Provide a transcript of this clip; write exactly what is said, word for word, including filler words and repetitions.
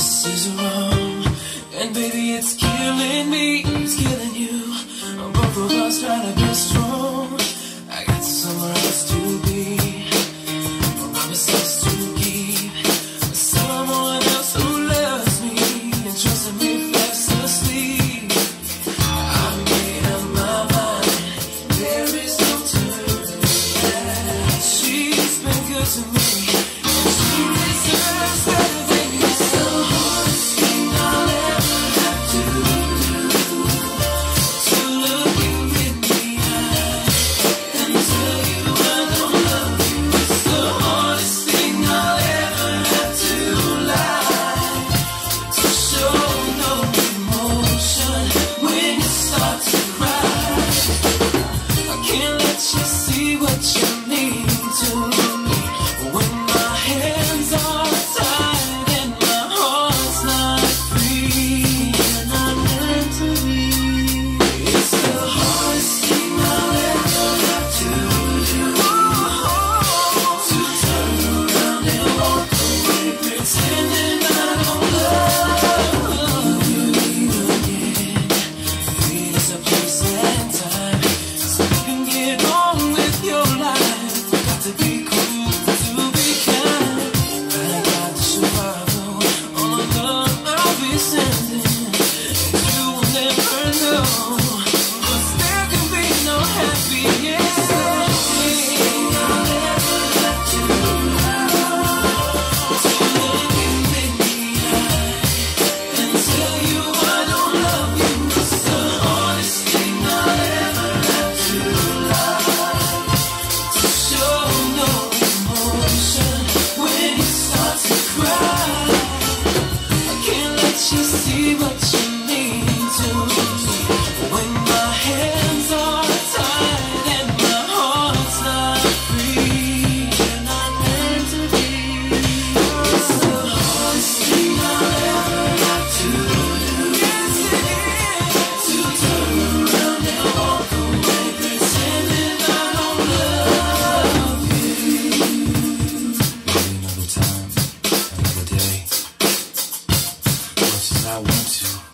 This is wrong, and baby it's killing me, it's killing you. Both of us trying to be strong. I got somewhere else to be, promises to keep, someone else who loves me and trusts me fast asleep. I made up my mind, there is no turning back. She's been good to me, and she deserves better. See what you need to when my hands are tied and my heart's not free. You're not meant to be. It's the hardest thing I'll ever have to do. Yes, it is. To turn around and walk away, pretending I don't love you. Maybe another time, another day. I want to